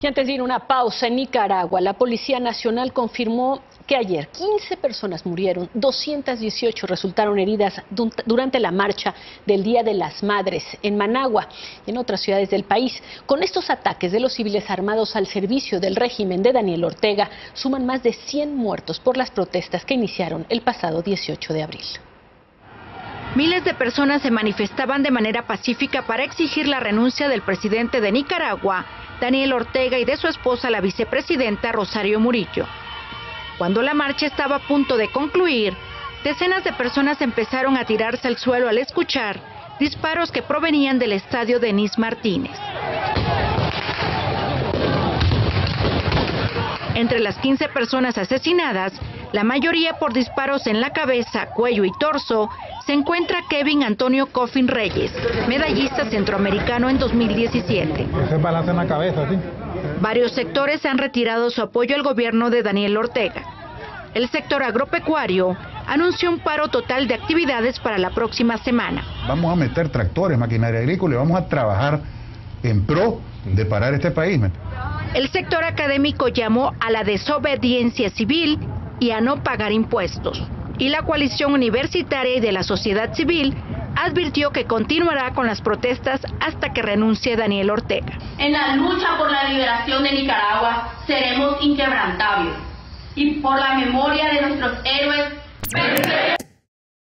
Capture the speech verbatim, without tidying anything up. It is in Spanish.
Y antes de ir a una pausa, en Nicaragua, la Policía Nacional confirmó que ayer quince personas murieron, doscientas dieciocho resultaron heridas durante la marcha del Día de las Madres en Managua y en otras ciudades del país. Con estos ataques de los civiles armados al servicio del régimen de Daniel Ortega, suman más de cien muertos por las protestas que iniciaron el pasado dieciocho de abril. Miles de personas se manifestaban de manera pacífica para exigir la renuncia del presidente de Nicaragua, Daniel Ortega, y de su esposa, la vicepresidenta Rosario Murillo. Cuando la marcha estaba a punto de concluir, decenas de personas empezaron a tirarse al suelo al escuchar disparos que provenían del estadio Denis Martínez. Entre las quince personas asesinadas, la mayoría por disparos en la cabeza, cuello y torso, se encuentra Kevin Antonio Coffin Reyes, medallista centroamericano en dos mil diecisiete. Ese balazo en la cabeza, sí. Varios sectores han retirado su apoyo al gobierno de Daniel Ortega. El sector agropecuario anunció un paro total de actividades para la próxima semana. Vamos a meter tractores, maquinaria agrícola y vamos a trabajar en pro de parar este país. El sector académico llamó a la desobediencia civil y a no pagar impuestos. Y la coalición universitaria y de la sociedad civil advirtió que continuará con las protestas hasta que renuncie Daniel Ortega. En la lucha por la liberación de Nicaragua seremos inquebrantables y por la memoria de nuestros héroes venceremos.